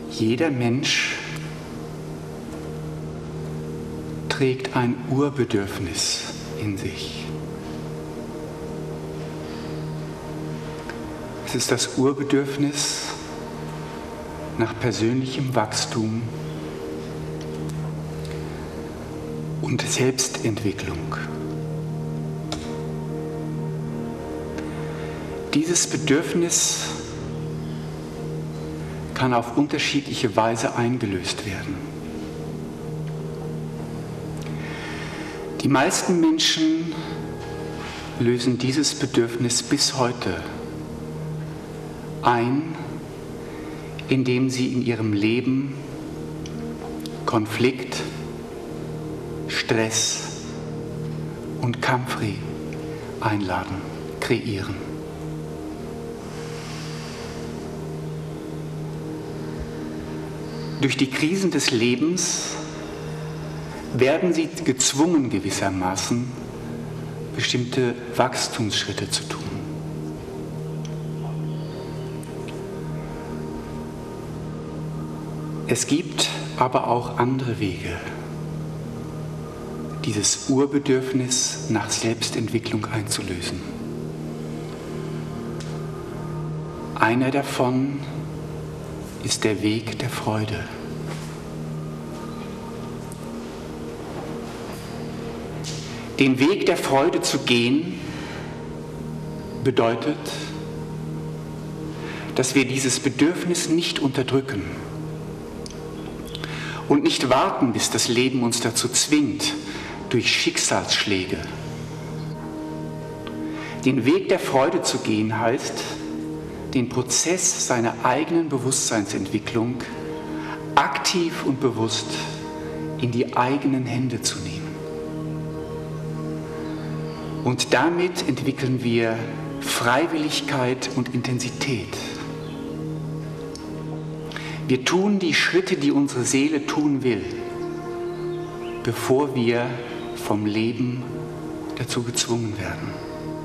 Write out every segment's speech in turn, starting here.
Jeder Mensch trägt ein Urbedürfnis in sich. Es ist das Urbedürfnis nach persönlichem Wachstum und Selbstentwicklung. Dieses Bedürfnis kann auf unterschiedliche Weise eingelöst werden. Die meisten Menschen lösen dieses Bedürfnis bis heute ein, indem sie in ihrem Leben Konflikt, Stress und Kampf kreieren. Durch die Krisen des Lebens werden sie gezwungen, gewissermaßen bestimmte Wachstumsschritte zu tun. Es gibt aber auch andere Wege, dieses Urbedürfnis nach Selbstentwicklung einzulösen. Einer davon ist der Weg der Freude. Den Weg der Freude zu gehen, bedeutet, dass wir dieses Bedürfnis nicht unterdrücken und nicht warten, bis das Leben uns dazu zwingt, durch Schicksalsschläge. Den Weg der Freude zu gehen heißt, den Prozess seiner eigenen Bewusstseinsentwicklung aktiv und bewusst in die eigenen Hände zu nehmen. Und damit entwickeln wir Freiwilligkeit und Intensität. Wir tun die Schritte, die unsere Seele tun will, bevor wir vom Leben dazu gezwungen werden.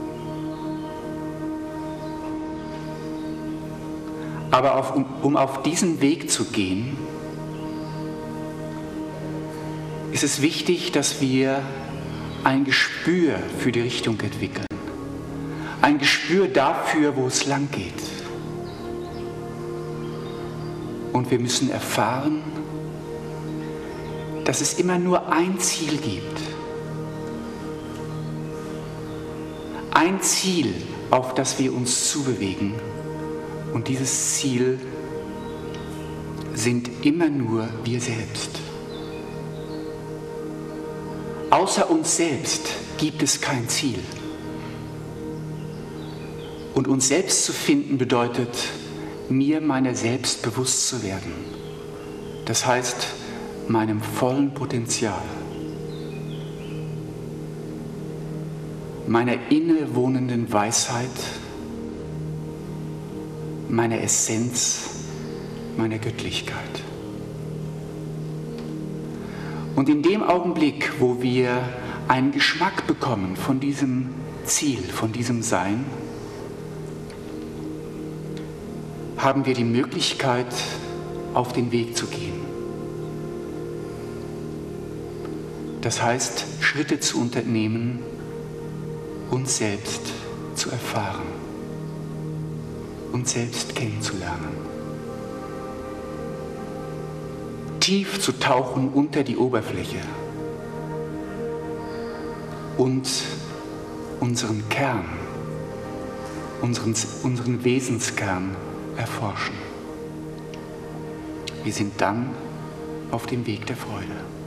Aber um auf diesen Weg zu gehen, ist es wichtig, dass wir ein Gespür für die Richtung entwickeln. Ein Gespür dafür, wo es lang geht. Und wir müssen erfahren, dass es immer nur ein Ziel gibt. Ein Ziel, auf das wir uns zubewegen. Und dieses Ziel sind immer nur wir selbst. Außer uns selbst gibt es kein Ziel. Und uns selbst zu finden bedeutet, mir meiner selbst bewusst zu werden. Das heißt, meinem vollen Potenzial, meiner innewohnenden Weisheit, meiner Essenz, meiner Göttlichkeit. Und in dem Augenblick, wo wir einen Geschmack bekommen von diesem Ziel, von diesem Sein, haben wir die Möglichkeit, auf den Weg zu gehen. Das heißt, Schritte zu unternehmen, uns selbst zu erfahren, uns selbst kennenzulernen. Tief zu tauchen unter die Oberfläche und unseren Kern, unseren Wesenskern erforschen. Wir sind dann auf dem Weg der Freude.